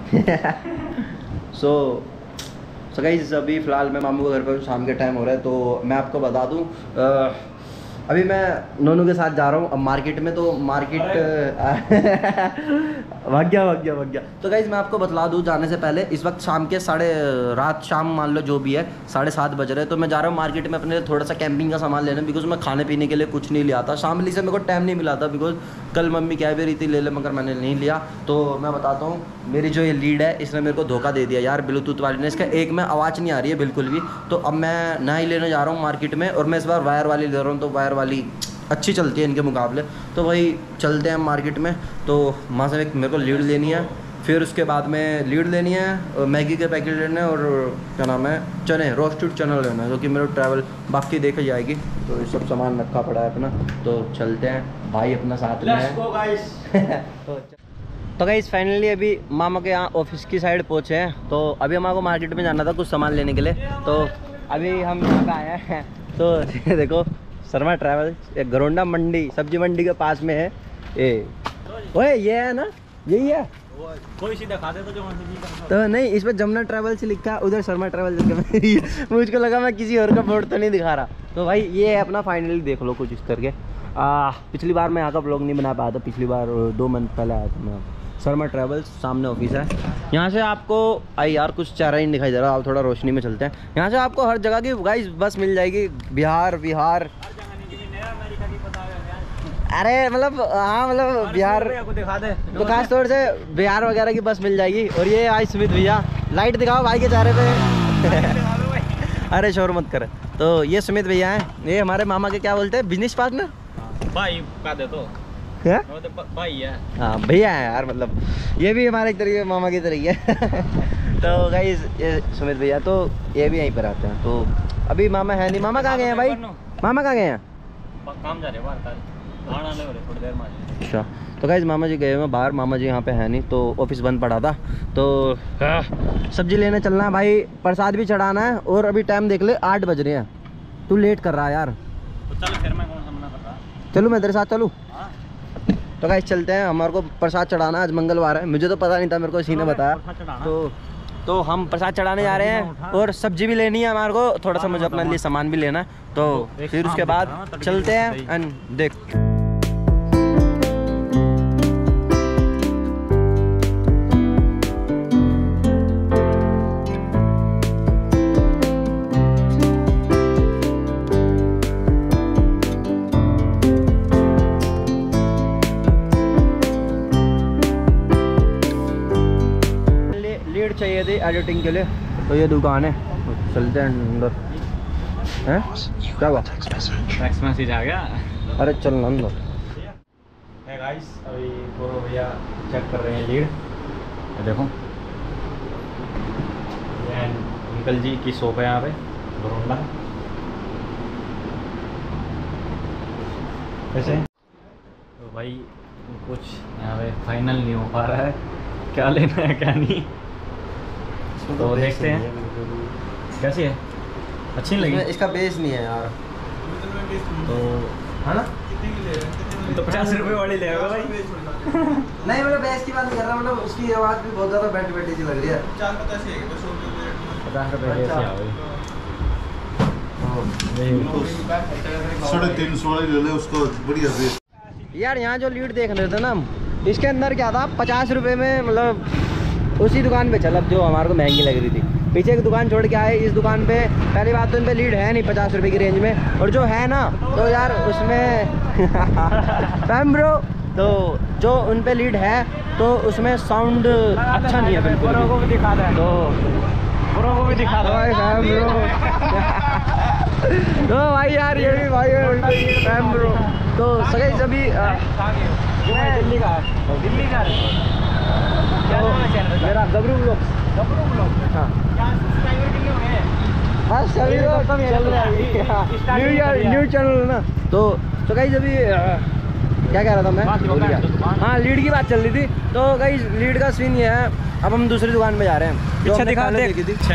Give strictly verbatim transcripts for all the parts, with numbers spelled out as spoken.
सो सो guys अभी फ़िलहाल मैं मामू के घर पर, शाम के टाइम हो रहा है। तो मैं आपको बता दूँ, अभी मैं नोनू के साथ जा रहा हूँ अब मार्केट में। तो मार्केट भाग गया भाग गया भाग गया। तो गाइज़ मैं आपको बतला दूँ जाने से पहले, इस वक्त शाम के साढ़े रात शाम मान लो जो भी है साढ़े सात बज रहे हैं। तो मैं जा रहा हूँ मार्केट में अपने थोड़ा सा कैंपिंग का सामान लेना, बिकॉज मैं खाने पीने के लिए कुछ नहीं लिया था। शामली से मेरे को टाइम नहीं मिला था, बिकॉज कल मम्मी कह भी रही थी ले ले, मगर मैंने नहीं लिया। तो मैं बताता हूँ, मेरी जो ये लीड है इसने मेरे को धोखा दे दिया यार, ब्लूटूथ वाली ने। इसका एक में आवाज़ नहीं आ रही है बिल्कुल भी। तो अब मैं नया ही लेने जा रहा हूँ मार्केट में, और मैं इस बार वायर वाली ले रहा हूँ। तो वायर वाली अच्छी चलती है इनके मुकाबले। तो वही चलते हैं मार्केट में। तो वहाँ से एक मेरे को लीड लेनी है, फिर उसके बाद में लीड लेनी है, मैगी के पैकेट लेने हैं, और क्या नाम है चने, रोस्टेड चना लेना है, जो कि मेरे ट्रैवल बाकी देखी जाएगी। तो ये सब सामान रखा पड़ा है अपना। तो चलते हैं, भाई अपना साथ में है। तो गाइस फाइनली अभी मामा के यहाँ ऑफिस की साइड पहुँचे हैं। तो अभी हमारे को मार्केट में जाना था कुछ सामान लेने के लिए। तो अभी हम यहाँ पे आए हैं। तो देखो शर्मा ट्रैवल्स, एक गरोंडा मंडी, सब्जी मंडी के पास में है ये। ओए ये है ना, यही है कोई सी दिखा दे तो जो तो नहीं, इस पर जमुना ट्रैवल्स लिखा है, उधर शर्मा ट्रैवल्स। मुझको लगा मैं किसी और का बोर्ड तो नहीं दिखा रहा। तो भाई ये है अपना, फाइनली देख लो कुछ इस करके। आ, पिछली बार मैं यहाँ का ब्लॉग नहीं बना पाया था, पिछली बार दो मंथ पहले आया था मैं। शर्मा ट्रैवल्स सामने ऑफिस है। यहाँ से आपको आई यार कुछ चारा ही नहीं दिखाई दे रहा, आप थोड़ा रोशनी में चलते हैं। यहाँ से आपको हर जगह की गाइस बस मिल जाएगी, बिहार बिहार अरे मतलब हाँ मतलब बिहार को दिखा दे तो खास तौर से बिहार वगैरह की बस मिल जाएगी। और ये आज सुमित भैया, लाइट दिखाओ भाई के चेहरे पे। अरे शोर मत कर। तो ये सुमित भैया हैं, ये हमारे मामा के क्या बोलते हैं, बिजनेस पार्टनर भाई का दे तो है भाई है। हाँ भैया है यार, मतलब ये भी हमारे एक तरीके मामा की तरीके है। तो गाइस ये सुमित भैया, तो ये भी यहीं पर आते हैं। तो अभी मामा है नहीं। मामा कहाँ गए हैं भाई, मामा कहाँ गए हैं? काम जा रहे बाहर, थोड़ी देर में। अच्छा तो गाइस मामा जी गए हुए हैं बाहर, मामा जी यहाँ पे है नहीं, तो ऑफिस बंद पड़ा था। तो सब्जी लेने चलना है भाई, प्रसाद भी चढ़ाना है। और अभी टाइम देख ले आठ बज रहे हैं, तू लेट कर रहा है यार। तो चल फिर मैं कौन सा मना कर रहा, चलूँ मैं तेरे साथ चलूँ? तो गाइस चलते हैं, हमारे को प्रसाद चढ़ाना, आज मंगलवार है, मुझे तो पता नहीं था, मेरे को इसी ने बताया। तो तो हम प्रसाद चढ़ाने जा रहे हैं, और सब्जी भी लेनी है हमारे को, थोड़ा सा मुझे अपने लिए सामान भी लेना है। तो फिर उसके बाद चलते हैं एंड देख। लीड चाहिए थी एडिटिंग के लिए, तो ये दुकान है, चलते हैं अंदर। हैं क्या हुआ, टेक्स्ट मैसेज आ गया। अरे चल अंदर। है गाइस अभी गोरो भैया चेक कर रहे हैं लीड, देखो ये अंकल जी की शॉप है यहाँ पे गोरोंडा। कैसे तो भाई कुछ यहाँ पे फाइनल नहीं हो पा रहा है, क्या लेना है क्या नहीं, तो देखते हैं कैसी है, अच्छी नहीं लगी। इसका बेस नहीं है यार, तो है ना, तो पचास रुपये वाली ले आओ भाई। नहीं मतलब बेस की बात नहीं कर रहा, मतलब उसकी आवाज़ भी बहुत ज़्यादा बैठ बैठी सी लग रही है। पचास रुपये ऐसी आओ साढ़े तीन सौ ले ले उसको, बढ़िया बेस। यार यहाँ जो लीड देख रहे थे ना हम, इसके अंदर क्या था, पचास रुपये में मतलब उसी दुकान पे चल, अब जो हमारे को महंगी लग रही थी। पीछे एक दुकान छोड़ के आए, इस दुकान पे पहली बात तो इन पे लीड है नहीं पचास रुपए की रेंज में, और जो है ना तो यार उसमें फैम ब्रो, तो जो उन पे लीड है तो उसमें साउंड अच्छा नहीं है बिल्कुल। को भी दिखा दे, तो ब्रो को भी दिखा दो फैम ब्रो। तो भाई यार ये भी भाई फैम ब्रो। तो सगे सभी दिल्ली का दिल्ली का मेरा गबरू ब्लॉग, गबरू ब्लॉग हाँ बस सभी लोग चल रहा है, न्यू ईयर न्यू चैनल ना। तो तो गाइस अभी क्या कह रहा था मैं, भूल गया। हाँ लीड की बात चल रही थी। तो गाइस लीड का सीन ये है, अब हम दूसरी दुकान पे जा रहे हैं। पीछे दिखा दे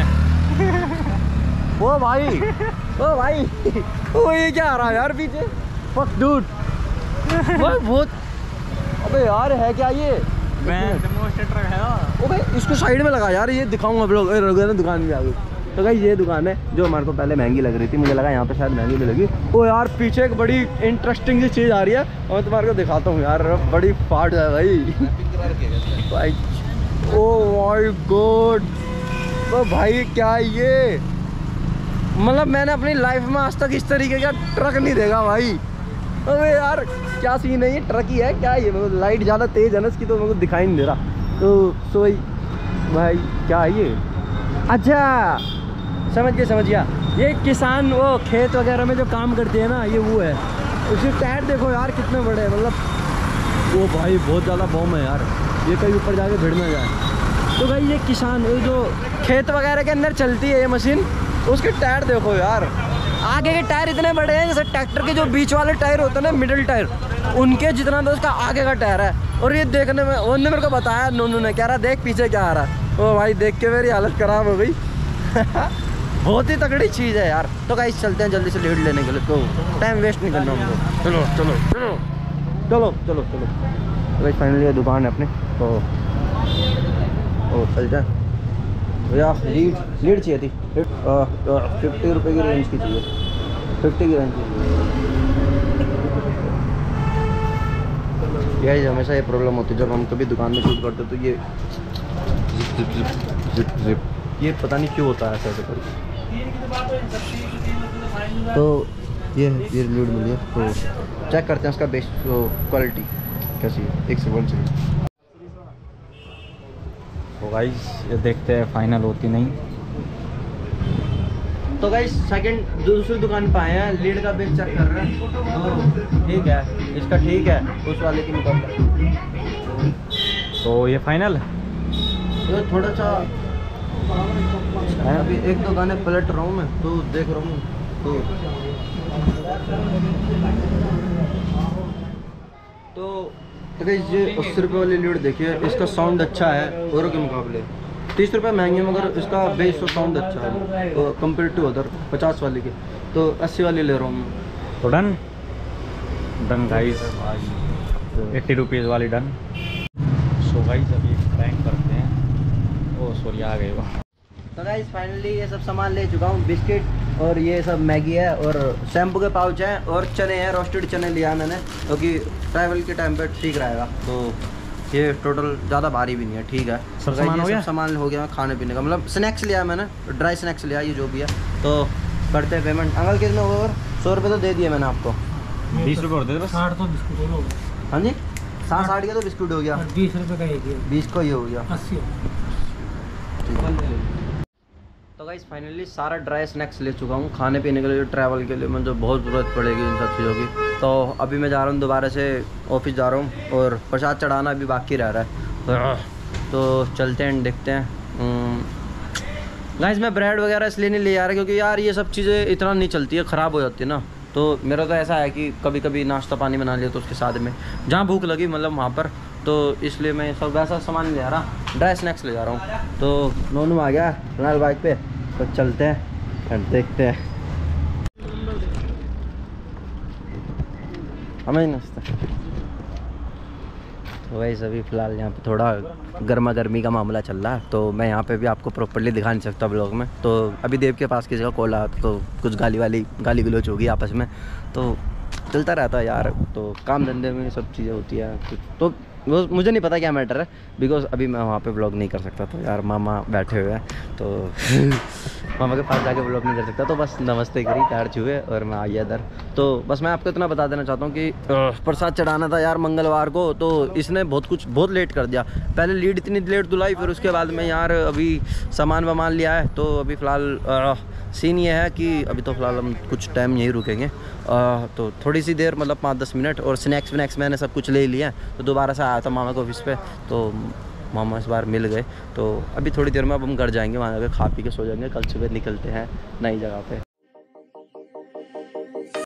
ओ भाई ओ भाई ओ ये क्या आ रहा है यार पीछे, फक डूड बहुत। अबे यार है क्या ये, मैं डेमोस्ट्रेटर है ओ भाई इसको साइड में लगा यार, ये दिखाऊंगा आप लोग। ना दुकान में आ गई। तो भाई ये दुकान है जो हमारे को पहले महंगी लग रही थी, मुझे लगा यहाँ पे शायद महंगी मिलेगी। ओ यार पीछे एक बड़ी इंटरेस्टिंग सी चीज़ आ रही है और तुम्हारे को दिखाता हूँ यार, बड़ी फाट है भाई। भाई ओ माय गॉड, तो भाई क्या ये, मतलब मैंने अपनी लाइफ में आज तक इस तरीके का ट्रक नहीं देखा भाई। अबे यार क्या सीन है, ये ट्रक ही है क्या ये? मतलब लाइट ज़्यादा तेज़ है ना इसकी, तो मेरे को दिखाई नहीं दे रहा। तो सोई भाई क्या है ये? अच्छा समझ गया समझ गया, ये किसान वो खेत वगैरह में जो काम करते हैं ना, ये वो है। उसके टायर देखो यार कितने बड़े हैं, मतलब वो भाई बहुत ज़्यादा बॉम है यार, ये कहीं ऊपर जाके भिड़ ना जाए। तो भाई ये किसान जो खेत वगैरह के अंदर चलती है ये मशीन, उसके टायर देखो यार, आगे के टायर इतने बड़े हैं जैसे ट्रैक्टर के जो बीच वाले टायर होते हैं ना, मिडिल टायर, उनके जितना तो उसका आगे का टायर है। और ये देखने में उन्होंने मेरे को बताया, नोनू ने कह रहा देख पीछे क्या आ रहा है। ओ भाई देख के मेरी हालत ख़राब हो गई। बहुत ही तगड़ी चीज़ है यार। तो गाइस चलते हैं जल्दी से लीड लेने के लिए, तो टाइम वेस्ट नहीं करना हमको। चलो चलो चलो चलो चलो चलो। तो गाइस फाइनली ये दुकान है अपने, तो ओ चलते हैं भैया। लीड लीड चाहिए थी, फिफ्टी रुपये की रेंज की चाहिए, फिफ्टी की रेंज की चाहिए। यही हमेशा ये प्रॉब्लम होती है जब हम कभी दुकान में शूट करते तो ये जिप जिप जिप जिप ये पता नहीं क्यों होता है ऐसा ऐसे करके। तो ये है, ये लीड मिली है, तो चेक करते हैं उसका बेस्ट क्वालिटी कैसी है, एक से वन चाहिए। तो गाइस ये देखते हैं फाइनल होती नहीं। तो गाइस सेकंड दूसरी दुकान पे आए हैं, लीड का बेस चेक कर रहे हैं, तो ठीक है, इसका ठीक है उस वाले की मुकाबले। तो ये फाइनल तो थोड़ा सा अभी एक दो गाने पलट रहा हूँ मैं, तो देख रहा हूँ। तो तो तो गाइस ये अस्सी रुपये वाली लीड देखिए, इसका साउंड अच्छा है औरों के मुकाबले। तीस रुपये महंगे मगर इसका बेस और साउंड अच्छा है तो कम्पेयर टू अदर पचास वाली के, तो अस्सी वाली ले रहा हूँ मैं। तो done done guys, eighty rupees वाली डन। सो गाइस अभी प्रैंक करते हैं। ओ सॉरी आ गए वो। तो गाइस फाइनली ये सब सामान ले चुका हूँ, बिस्किट और ये सब मैगी है और शैम्पू के पाउच हैं और चने हैं, रोस्टेड चने लिया मैंने क्योंकि ट्रैवल के टाइम पे ठीक रहेगा। तो ये टोटल ज़्यादा भारी भी नहीं है, ठीक है। सब तो सामान हो गया, सब सामान हो गया खाने पीने का, मतलब स्नैक्स लिया मैंने, ड्राई स्नैक्स लिया, ये जो भी है। तो करते हैं पेमेंट। अंकल कितने हो गए? सौ रुपये तो दे दिए मैंने आपको। बीस रुपये और दे दो बस। साठ तो बिस्कुट हो गए। हाँ जी साठ साठ का तो बिस्कुट हो गया, बीस रुपये का एक ही है। बीस का ये हो गया। अस्सी। तो गाइस फाइनली सारा ड्राई स्नैक्स ले चुका हूँ खाने पीने के लिए, ट्रैवल के लिए मुझे बहुत ज़रूरत पड़ेगी इन सब चीज़ों की। तो अभी मैं जा रहा हूँ दोबारा से ऑफिस जा रहा हूँ और प्रसाद चढ़ाना अभी बाकी रह रहा है, तो चलते हैं देखते हैं। गाइस मैं ब्रेड वगैरह इसलिए नहीं ले आ रहा क्योंकि यार ये सब चीज़ें इतना नहीं चलती है, ख़राब हो जाती है ना। तो मेरा तो ऐसा है कि कभी कभी नाश्ता पानी बना लिया तो उसके साथ में जहाँ भूख लगी मतलब वहाँ पर, तो इसलिए मैं सब वैसा सामान ले आ रहा, ड्राई स्नैक्स ले जा रहा हूँ। तो नोनू आ गया फिलहाल बाइक पे, तो चलते हैं और देखते हैं। हमें नाश्ता तो वैसे अभी फ़िलहाल यहाँ पे थोड़ा गर्मा गर्मी का मामला चल रहा है, तो मैं यहाँ पे भी आपको प्रॉपर्ली दिखा नहीं सकता ब्लॉग में। तो अभी देव के पास किसी का कॉल आया तो कुछ गाली वाली गाली गलोच होगी आपस में, तो चलता रहता है यार। तो काम धंधे में सब चीज़ें होती है कुछ, तो वो मुझे नहीं पता क्या मैटर है बिकॉज अभी मैं वहाँ पे ब्लॉग नहीं कर सकता। तो यार मामा बैठे हुए हैं तो मामा के पास जाके ब्लॉग नहीं कर सकता, तो बस नमस्ते करी पैर छुए और मैं आ गया इधर। तो बस मैं आपको इतना बता देना चाहता हूँ कि प्रसाद चढ़ाना था यार मंगलवार को, तो इसने बहुत कुछ बहुत लेट कर दिया। पहले लीड इतनी लेट धुलाई, फिर उसके बाद में यार अभी सामान वामान लिया है। तो अभी फ़िलहाल सीन ये है कि अभी तो फ़िलहाल हम कुछ टाइम यहीं रुकेंगे, आ, तो थोड़ी सी देर मतलब पाँच दस मिनट, और स्नैक्स वनैक्स मैंने सब कुछ ले लिया। तो दोबारा से आया था मामा के ऑफिस पे, तो मामा इस बार मिल गए। तो अभी थोड़ी देर में अब हम घर जाएंगे, वहाँ जाकर खा पी के सो जाएंगे, कल सुबह निकलते हैं नई जगह पे।